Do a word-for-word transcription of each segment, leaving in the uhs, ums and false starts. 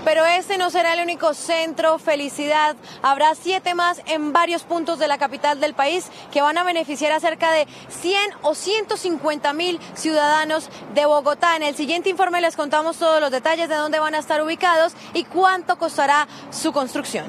Pero este no será el único centro Felicidad. Habrá siete más en varios puntos de la capital del país que van a beneficiar a cerca de cien o ciento cincuenta mil ciudadanos de Bogotá. En el siguiente informe les contamos todos los detalles de dónde van a estar ubicados y cuánto costará su construcción.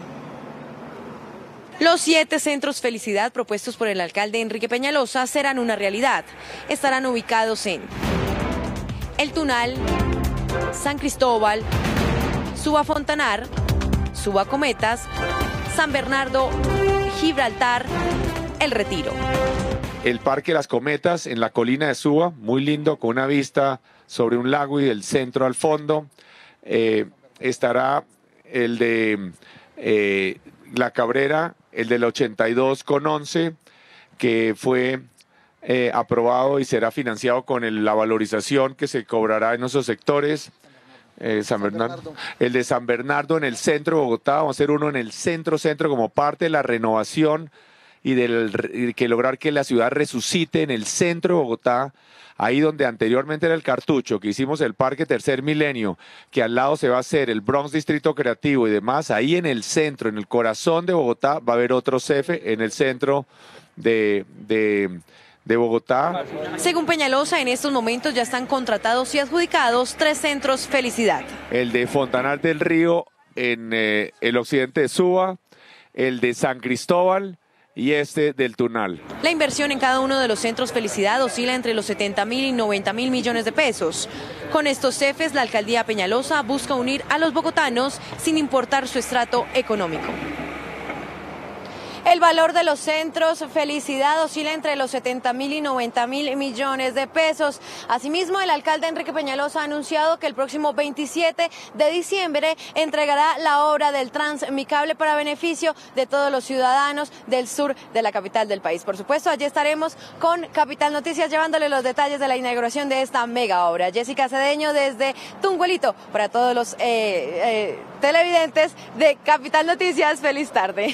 Los siete centros Felicidad propuestos por el alcalde Enrique Peñalosa serán una realidad. Estarán ubicados en El Tunal, San Cristóbal, Suba Fontanar, Suba Cometas, San Bernardo, Gibraltar, El Retiro. El Parque Las Cometas en la colina de Suba, muy lindo, con una vista sobre un lago y el centro al fondo. Eh, estará el de eh, La Cabrera, el del ochenta y dos con once, que fue eh, aprobado y será financiado con el, la valorización que se cobrará en esos sectores. Eh, San Bernardo. El de San Bernardo en el centro de Bogotá, vamos a hacer uno en el centro-centro como parte de la renovación y del que lograr que la ciudad resucite en el centro de Bogotá, ahí donde anteriormente era el Cartucho, que hicimos el Parque Tercer Milenio, que al lado se va a hacer el Bronx Distrito Creativo y demás, ahí en el centro, en el corazón de Bogotá, va a haber otro C E F E en el centro de... de de Bogotá. Según Peñalosa, en estos momentos ya están contratados y adjudicados tres centros Felicidad. El de Fontanar del Río en eh, el occidente de Suba, el de San Cristóbal y este del Tunal. La inversión en cada uno de los centros Felicidad oscila entre los setenta mil y noventa mil millones de pesos. Con estos C E F Es, la alcaldía Peñalosa busca unir a los bogotanos sin importar su estrato económico. El valor de los centros Felicidad oscila entre los setenta mil y noventa mil millones de pesos. Asimismo, el alcalde Enrique Peñalosa ha anunciado que el próximo veintisiete de diciembre entregará la obra del Transmicable para beneficio de todos los ciudadanos del sur de la capital del país. Por supuesto, allí estaremos con Capital Noticias llevándole los detalles de la inauguración de esta mega obra. Jessica Cedeño desde Tunguelito para todos los eh, eh, televidentes de Capital Noticias. Feliz tarde.